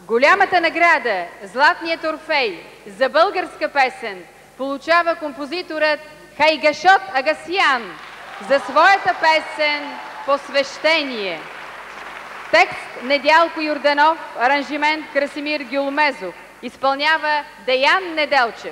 Голямата награда, Златният Орфей за българска песен, получава композиторът Хайгашод Агасян за своята песен "Посвещение". Текст Недялко Йорданов, аранжимент Красимир Гюлмезов. Изпълнява Деян Неделчев.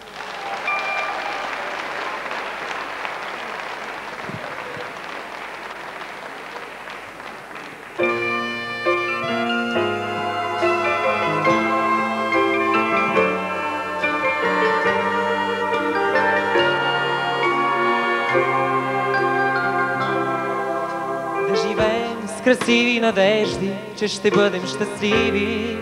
Красиви надежди, че ще бъдем щастливи.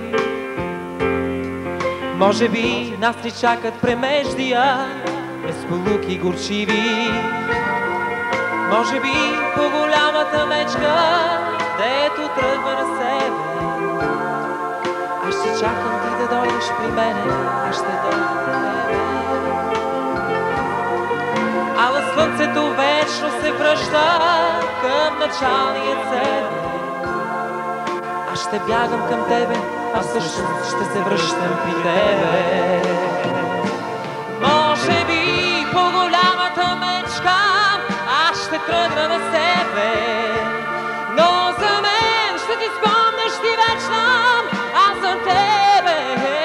Може би нас ни чакат премеждия, несполуки горчиви. Може би по-голямата мечка, дето тръгва на север. Аз ще чакам ти да дойдеш при мене, аз ще дойда при тебе. Ала слънцето вечно се връща към началния север. Аз ще бягам към тебе, а всъщност ще се връщам при тебе. Може би по-голямата мечка, аз ще тръгна на север. Но за мен ще ти спомняш ти вечно, аз за тебе.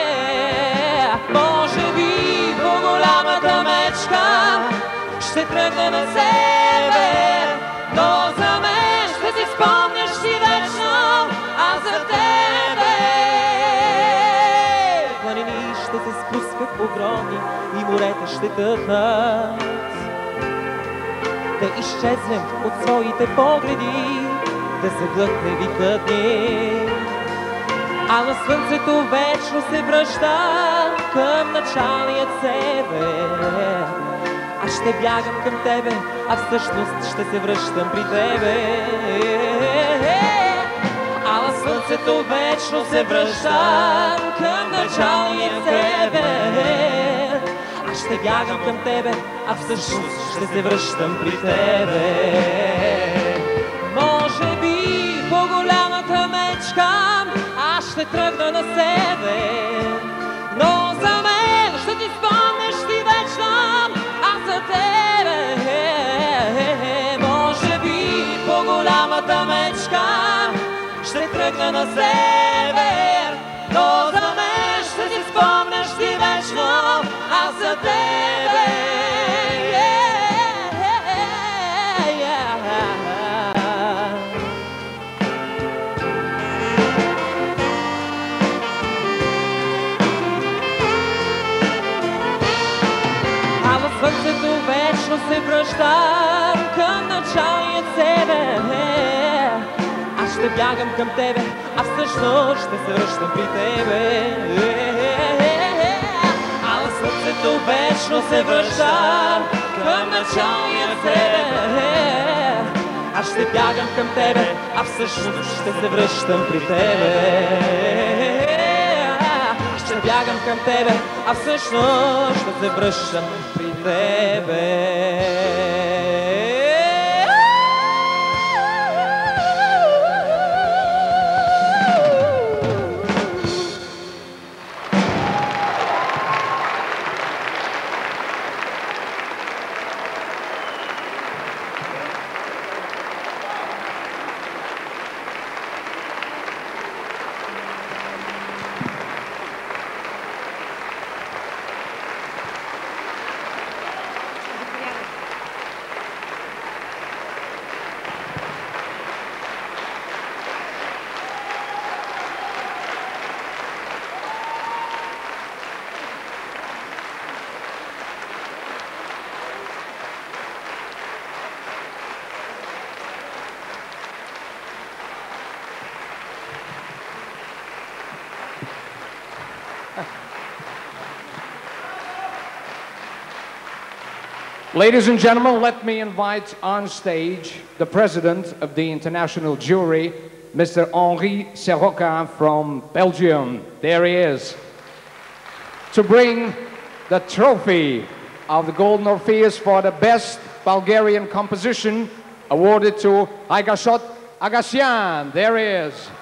Може би по-голямата мечка, ще тръгна на север, но за мен ще си спомняш ти вечно, а за тебе. Планини ще се спускат огромни и морета ще тъхнат. Да изчезнем от своите погледи, да се глътне викът ни. А на слънцето вечно се връща към началният север. Аз ще бягам към тебе, а всъщност ще се връщам при тебе. Ала слънцето вечно се връща към началния север. Аз ще бягам към тебе, а всъщност ще се връщам при тебе. Може би по-голямата мечка, аз ще тръгна на север. Но за мен ще ти спомняш ти вечно, за тебе. Може би по-голямата мечка, ще тръгна на север. Но за мен ще си спомняш ти вечно, аз за тебе. Слънцето вечно се връща към началния север. Аз ще бягам към тебе, а всъщност ще се връщам при тебе. Ала слънцето вечно се връща към началния север. Аз ще бягам към тебе, а всъщност ще се връщам при тебе. Ще бягам към тебе, а всъщност ще се връщам при тебе. Ladies and gentlemen, let me invite on stage the president of the international jury, Mr. Henri Serroca from Belgium. There he is. To bring the trophy of the Golden Orpheus for the best Bulgarian composition awarded to Haygasot Agasian. There he is.